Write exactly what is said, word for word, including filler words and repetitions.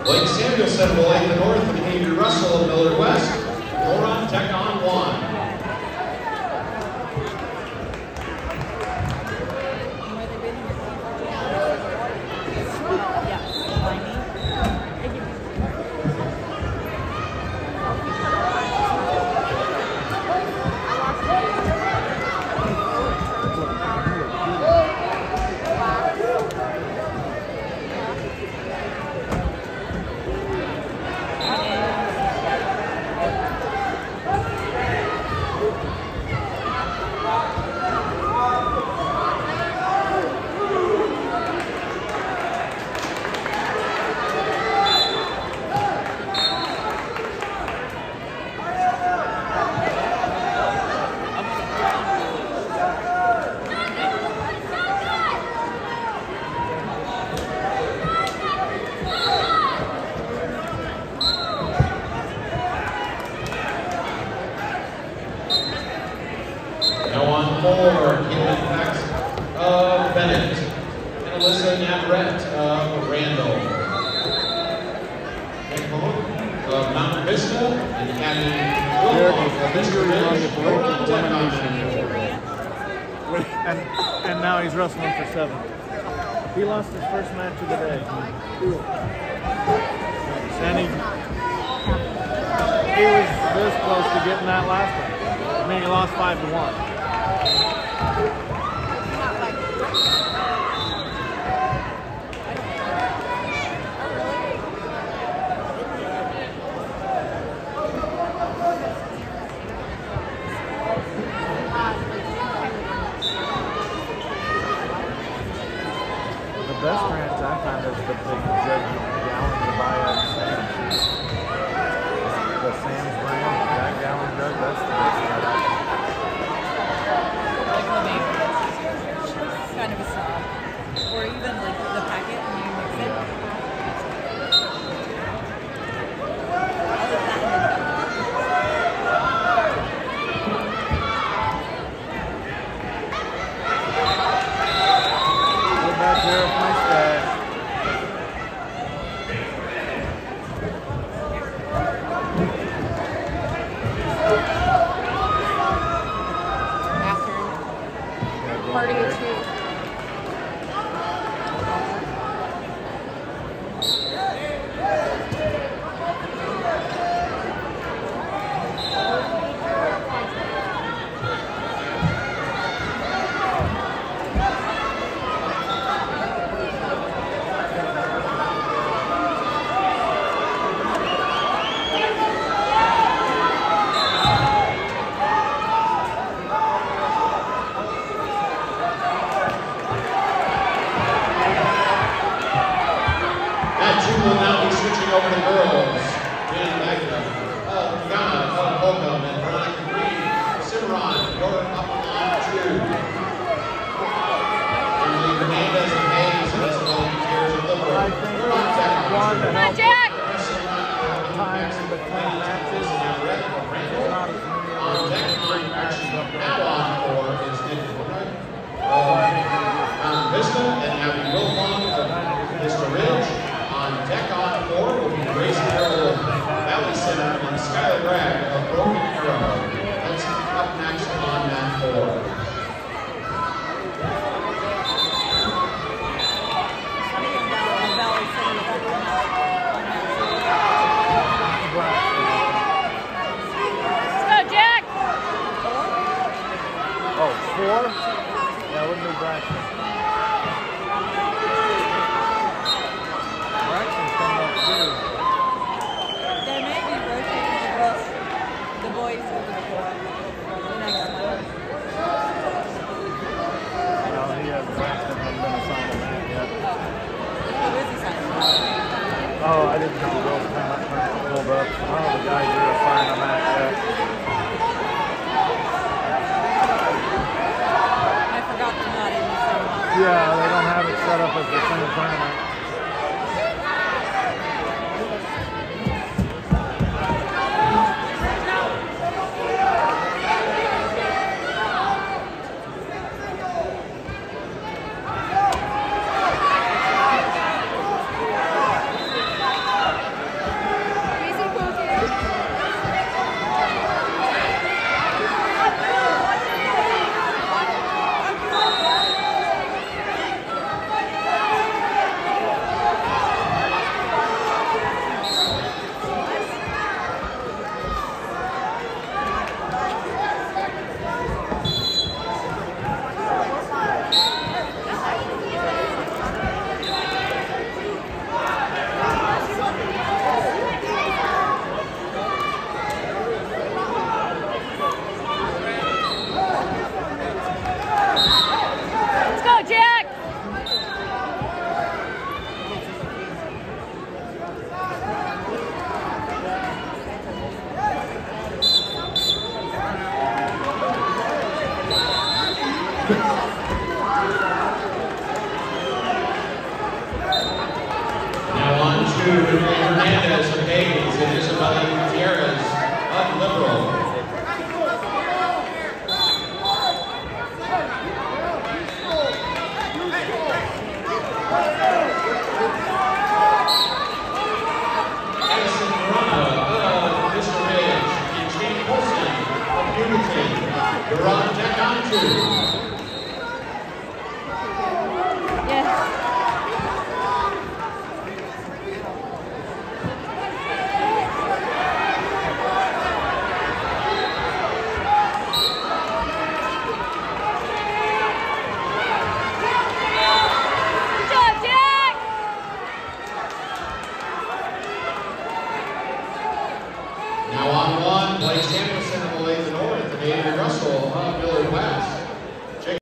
Will lead the north and Avery Russell of Millard West. We're on Tech on one. He lost his first match of the day. And he, he was this close to getting that last one. I mean, he lost five to one. The best ranch I found is the big jug gallon to buy at Sam's. The Sam's brand, that gallon jug, that's the best that I It's kind of a sob. Or even like the packet when you mix it. Go back here with my stash. After party or two. Oh, I didn't think the girls pulled up. Oh, the guys are fine on that yet. I forgot they're not in the same. Yeah, they don't have it set up as the same tournament. to Hernandez of Hayes and Isabella Gutierrez of Liberal. Edison Morana of Mister Ridge and Shane Wilson of Unity. Duran Tech on two. Now on one, Blake Samuelson of Malaysia North and Avery Russell of Millard West.